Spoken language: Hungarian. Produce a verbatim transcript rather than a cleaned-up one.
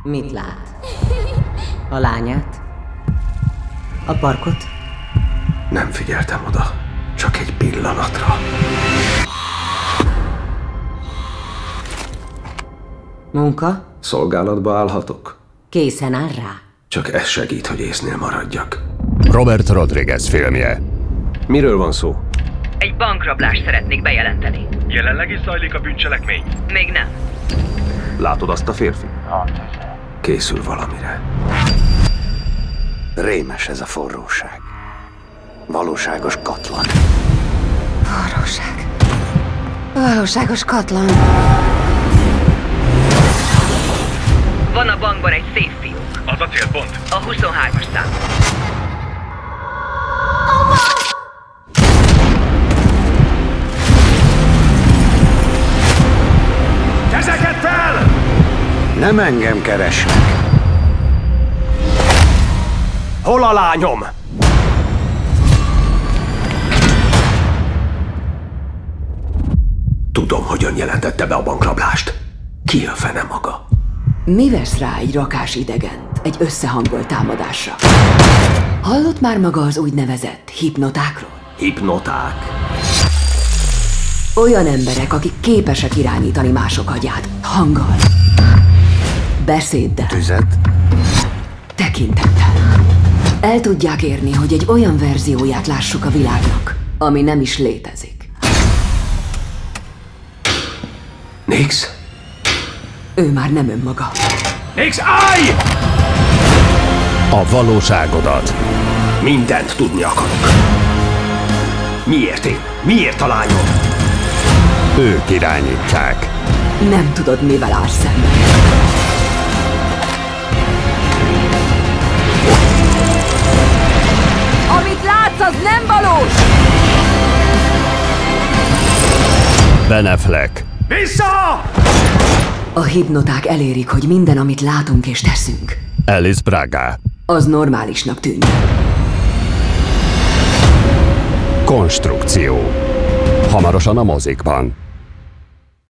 Mit lát? A lányát? A parkot? Nem figyeltem oda. Csak egy pillanatra. Munka? Szolgálatba állhatok? Készen áll rá? Csak ez segít, hogy észnél maradjak. Robert Rodriguez filmje. Miről van szó? Egy bankrablást szeretnék bejelenteni. Jelenleg is zajlik a bűncselekmény? Még nem. Látod azt a férfi? Készül valamire. Rémes ez a forróság. Valóságos katlan. Forróság. Valóságos katlan. Van a bankban egy szép fiú. Az a célpont. A huszonhármas szám. Kezeket fel! Nem engem keresnek. Hol a lányom? Tudom, hogyan jelentette be a bankrablást. Ki a fene maga? Mi vesz rá egy rakás idegent egy összehangolt támadásra? Hallott már maga az úgynevezett hipnotákról? Hipnoták? Olyan emberek, akik képesek irányítani mások agyát hanggal, beszéddel, Tüzet? tekintettel. El tudják érni, hogy egy olyan verzióját lássuk a világnak, ami nem is létezik. Nix? Ő már nem önmaga. Nix, állj! A valóságodat. Mindent tudni akarok. Miért én? Miért a lányom? Ők irányítják. Nem tudod, mivel állsz szemben. Amit látsz, az nem valós! Ben Affleck. Vissza! A hipnoták elérik, hogy minden, amit látunk és teszünk, Alice Braga. az normálisnak tűnik. Konstrukció. Hamarosan a mozikban.